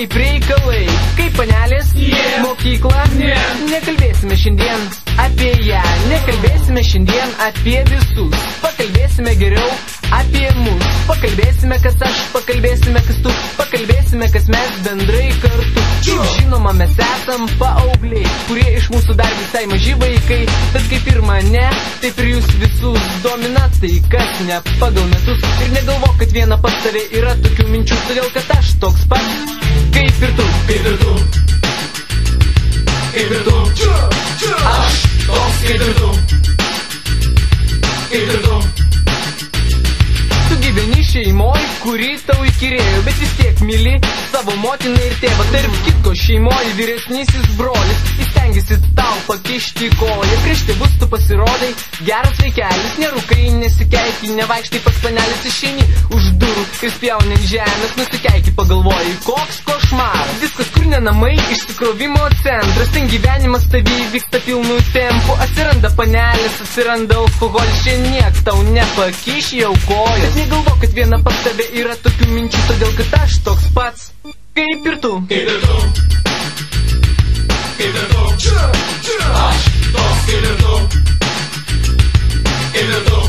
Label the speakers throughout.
Speaker 1: kaip reikalai, kaip panelės, mokykla. Nekalbėsime šiandien apie ją, nekalbėsime šiandien apie visus. Pakalbėsime geriau apie mus, pakalbėsime kas aš, pakalbėsime kas tu, pakalbėsime kas mes bendrai kartu. Kaip žinoma, mes esam paaugliai, kurie iš mūsų dar visai maži vaikai. Bet kaip ir mane, taip ir jūs visus domina tai, kas ne pagal metus. Ir negalvok, kad viena pas tave yra tokių minčių, todėl kad aš toks pats, kaip ir tu.
Speaker 2: Kaip ir tu, kaip ir tu, aš toks kaip ir tu, kaip ir tu.
Speaker 1: Tu gyveni šeimoj, kuri tau įkyrėjo, bet vis tiek myli savo motiną ir tėvą. Tarp kitko šeimoj vyresnysis brolis, jis stengiasi tau pakišti koją. Prieš tėvus tu pasirodai geras vaikelis, nerūkai, nesikeiki, nevaikštai pas panelis, išeini už durų ir spjauni ant žemės, nusikeiki, pagalvoji, koks košmaras. Viskas kur ne namai, išsikrovimo centras, ten gyvenimas tavy vyksta pilnu tempu. Atsiranda panelis, atsiranda alkoholis, čia nieks tau nepakiš jau kojas. Negalvo, kad viena pas tave yra tokių minčių, todėl kad aš toks pats, kaip ir tu.
Speaker 2: Kaip ir tu, kaip ir tu, aš toks kaip ir tu, kaip ir tu.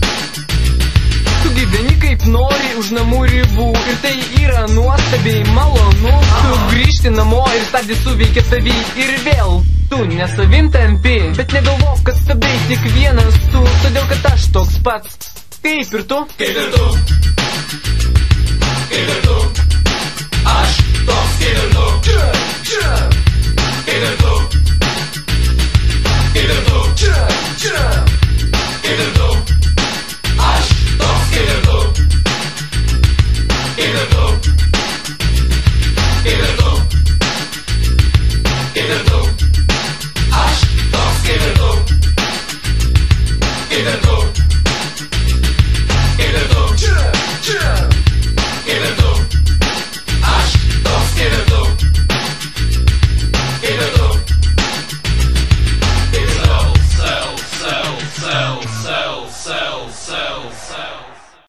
Speaker 1: Tu gyveni kaip nori už namų ribų ir tai yra nuostabiai malonu. Tu grįžti namo ir tada suveikia tavy ir vėl tu nesavim tampi. Bet negalvok, kad stabdai tik vienas tu, todėl kad aš toks pats, kaip ir tu.
Speaker 2: Kaip ir tu, kaip ir tu, aš toks kaip ir tu.